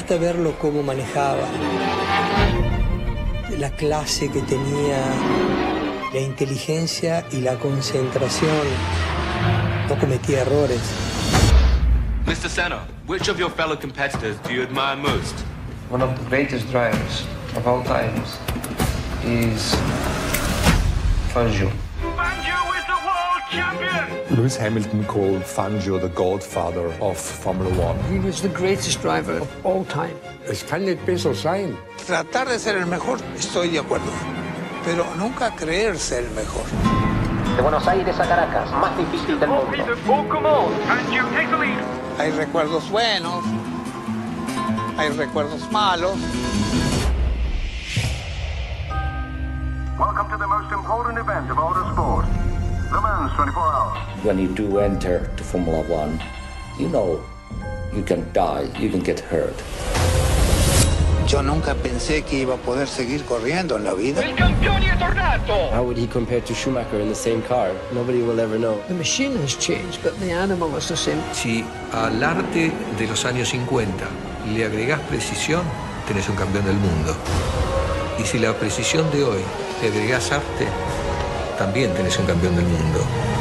Basta verlo cómo manejaba, la clase que tenía, la inteligencia y la concentración. No cometía errores. Mr. Senna, which of your fellow competitors do you admire most? One of the greatest drivers of all times is Fangio. Fangio is the world champion! Lewis Hamilton called Fangio the godfather of Formula One. He was the greatest driver of all time. Es kann nicht besser sein. Tratar de ser el mejor, estoy de acuerdo, pero nunca creerse el mejor. De Buenos Aires a Caracas, más difícil del mundo. Hay recuerdos buenos, hay recuerdos malos. Welcome to the most important event of autosport, Le Mans 24 Hours. When you do enter to Formula One, you know you can die, you can get hurt. Yo nunca pensé que iba a poder seguir corriendo en la vida. Il campione è tornato! How would he compare to Schumacher in the same car? Nobody will ever know. The machine has changed, but the animal is the same. Si al arte de los años 50 le agregás precisión, tenés un campeón del mundo. Y si la precisión de hoy le agregás arte, también tenés un campeón del mundo.